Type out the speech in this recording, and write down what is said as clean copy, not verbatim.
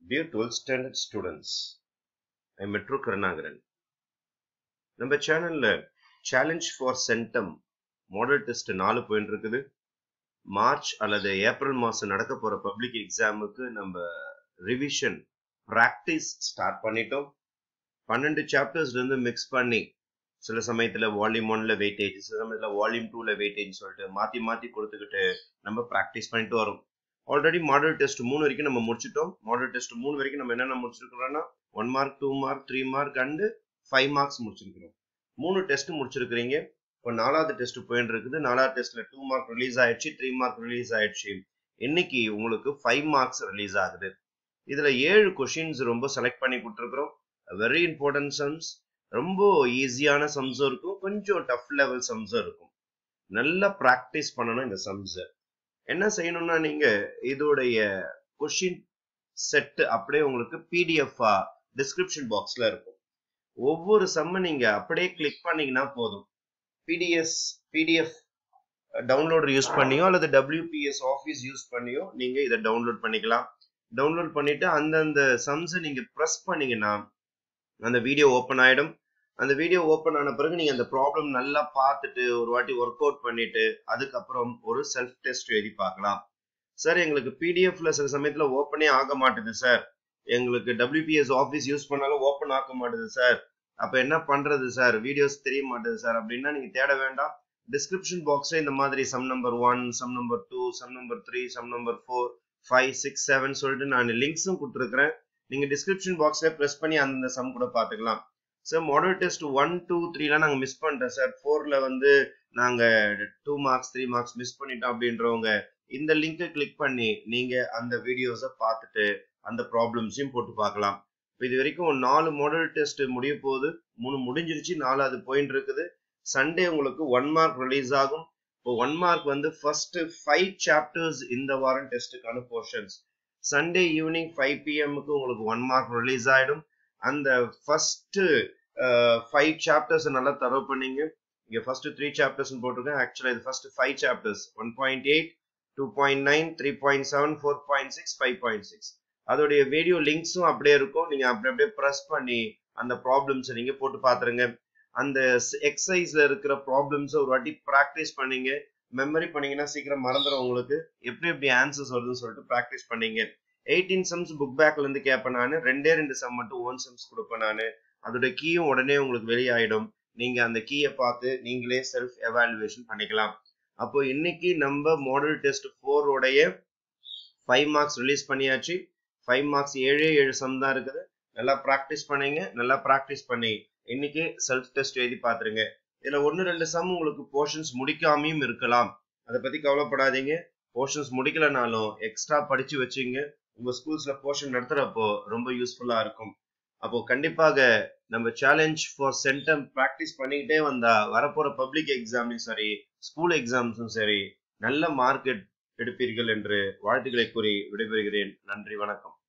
Dear 12th standard students, I am Metro Karnagaran. நம்ம சேனல்ல challenge for centum model test 4 போயிட்டு இருக்குது. March அல்லது ஏப்ரல் மாசம் நடக்க போற பப்ளிக் எக்ஸாமுக்கு நம்ம ரிவிஷன் பிராக்டிஸ் ஸ்டார்ட் பண்ணிட்டோம். 12 சாப்டர்ஸ்ல இருந்து மிக்ஸ் பண்ணி சில சமயத்துல வால்யூம் 1ல வெயிட்டேஜ், சில சமயத்துல வால்யூம் 2ல வெயிட்டேஜ் சொல்லிட்டு மாத்தி மாத்தி கொடுத்துக்கிட்டு நம்ம பிராக்டிஸ் பண்ணிட்டு வரோம். ஆல்ரெடி மாடல் டெஸ்ட் 3 வரைக்கும் நம்ம முடிச்சிட்டோம். மாடல் டெஸ்ட் 3 வரைக்கும் நம்ம என்னென்ன முடிச்சிருக்கிறோம்னா 1 mark, 2 mark, 3 mark and 5 marks முடிச்சிருக்கிறோம். 3 டெஸ்ட் முடிச்சிருக்கிறீங்க. இப்போ 4வது டெஸ்ட் போயிட்டு இருக்குது. 4வது டெஸ்ட்ல 2 மார்க் ரிலீஸ் ஆயிடுச்சு, 3 மார்க் ரிலீஸ் ஆயிடுச்சு. இன்னைக்கு உங்களுக்கு 5 மார்க்ஸ் ரிலீஸ் ஆகுது. இதுல 7 கொஸ்டின்ஸ் ரொம்ப செலக்ட் பண்ணி கொடுத்துருக்கிறோம். வெரி இம்பார்ட்டன்ட் சம்ஸ், ரொம்ப ஈஸியான சம்ஸும் இருக்கும், கொஞ்சம் டஃப் லெவல் சம்ஸும் இருக்கும். நல்லா பிராக்டிஸ் பண்ணணும் இந்த சம்ஸ். என்ன செய்யணும்னா நீங்க இதோடைய கொஸ்டின் செட் அப்படியே உங்களுக்கு PDF டிஸ்கிரிப்ஷன் பாக்ஸ்ல இருக்கும். ஒவ்வொரு சம்ம நீங்க அப்படியே கிளிக் பண்ணீங்கன்னா போதும். PDF டவுன்லோட் யூஸ் பண்ணியோ அல்லது WPS ஆஃபீஸ் யூஸ் பண்ணியோ நீங்க இதை டவுன்லோட் பண்ணிக்கலாம். டவுன்லோட் பண்ணிட்டு அந்தந்த சம்ஸ் நீங்க பிரஸ் பண்ணீங்கன்னா அந்த வீடியோ ஓபன் ஆயிடும். அந்த வீடியோ ஓபன் ஆன பிறகு நீங்க அந்த ப்ராப்ளம் நல்லா பார்த்துட்டு ஒரு வாட்டி ஒர்க் அவுட் பண்ணிட்டு அதுக்கப்புறம் ஒரு செல்ஃப் டெஸ்ட் எழுதி பார்க்கலாம். சார் எங்களுக்கு PDFல சில சமயத்துல ஓப்பனே ஆக மாட்டேது சார், எங்களுக்கு WPS ஆஃபீஸ் யூஸ் பண்ணாலும் ஓப்பன் ஆக மாட்டேது சார், அப்ப என்ன பண்றது சார், வீடியோஸ் தெரிய மாட்டேது சார் அப்படின்னா நீங்க தேட வேண்டாம். டிஸ்கிரிப்ஷன் பாக்ஸ்ல இந்த மாதிரி sum number 1, sum number 2, sum number 3, sum number 4, 5, 6, 7 சொல்லிட்டு நான் லிங்க்ஸும் கொடுத்துருக்கிறேன். நீங்க டிஸ்கிரிப்ஷன் பாக்ஸ்ல பிரஸ் பண்ணி அந்த சம் கூட பார்த்துக்கலாம். சார் மாடல் டெஸ்ட் 1, 2, 3லாம் நாங்கள் மிஸ் பண்ணிட்டோம் சார், 4ல வந்து நாங்கள் 2 மார்க்ஸ் 3 மார்க்ஸ் மிஸ் பண்ணிட்டோம் அப்படின்றவங்க இந்த லிங்கை கிளிக் பண்ணி நீங்க அந்த வீடியோஸை பார்த்துட்டு அந்த ப்ராப்ளம்ஸையும் போட்டு பார்க்கலாம். இது வரைக்கும் 4 மாடல் டெஸ்ட் முடிய போகுது, 3 முடிஞ்சிருச்சு, 4வது போயிட்டு இருக்குது. சண்டே உங்களுக்கு 1 மார்க் ரிலீஸ் ஆகும். இப்போ 1 மார்க் வந்து ஃபர்ஸ்ட் 5 சாப்டர்ஸ் இந்த வாரம் டெஸ்ட்டுக்கான போர்ஷன்ஸ். சண்டே ஈவினிங் 5 PM உங்களுக்கு 1 மார்க் ரிலீஸ் ஆயிடும். அந்த ஃபர்ஸ்ட் 5 சாப்டர்ஸ் நல்லா தரவு பண்ணீங்க. இங்க ஃபர்ஸ்ட் 3 சாப்டர்ஸ் போட்டிருக்கேன். ஆக்சுவலா இது ஃபர்ஸ்ட் 5 சாப்டர்ஸ் 1.8, 2.9, 3.7, 4.6, 5.6 அதோடைய வீடியோ லிங்க்ஸும் அப்படியே இருக்கும். நீங்க அப்படியே பிரஸ் பண்ணி அந்த ப்ராப்ளம்ஸ் நீங்க போட்டு பாத்துருங்க. அந்த எக்ஸசைஸ்ல இருக்கிற ப்ராப்ளம்ஸ் ஒரு வாட்டி பிராக்டிஸ் பண்ணீங்க, மெமரி பண்ணீங்கன்னா சீக்கிரம் மறந்துடும் உங்களுக்கு. எப்படி ஆன்சர்ஸ் வருதுன்னு சொல்லிட்டு பிராக்டிஸ் பண்ணீங்க. 18 சம்ஸ் புக் பேக்ல இருந்து கேட்பேன் நான், 2 சம் மட்டும் ஓன் சம்ஸ் கொடுப்பேன் நான். அதோட கீயும் உடனே உங்களுக்கு வெளியாயிடும். நீங்க அந்த கீயை பார்த்து நீங்களே செல்ஃப் எவாலுவேஷன் பண்ணிக்கலாம். அப்போ இன்னைக்கு நம்ம மாடல் டெஸ்ட் 4 உடைய 5 மார்க்ஸ் ரிலீஸ் பண்ணியாச்சு. 5 மார்க்ஸ் 7 சம் தான் இருக்குது. நல்லா பிராக்டிஸ் பண்ணீங்க. நல்லா பிராக்டிஸ் பண்ணி இன்னைக்கு செல்ஃப் டெஸ்ட் எழுதி பாத்துருங்க. இதுல 1-2 சம் உங்களுக்கு போர்ஷன்ஸ் முடிக்காமையும் இருக்கலாம். அதை பத்தி கவலைப்படாதீங்க. போர்ஷன்ஸ் முடிக்கலனாலும் எக்ஸ்ட்ரா படிச்சு வச்சுங்க. உங்க ஸ்கூல்ஸ்ல போர்ஷன் நடத்துறப்போ ரொம்ப யூஸ்ஃபுல்லா இருக்கும். அப்போ கண்டிப்பாக நம்ம சேலஞ்ச் ஃபார் சென்டம் பிராக்டிஸ் பண்ணிக்கிட்டே வந்தா வரப்போற பப்ளிக் எக்ஸாம்லையும் சரி, ஸ்கூல் எக்ஸாம்ஸும் சரி நல்ல மார்க் எடுப்பீர்கள் என்று வாழ்த்துக்களை கூறி விடைபெறுகிறேன். நன்றி, வணக்கம்.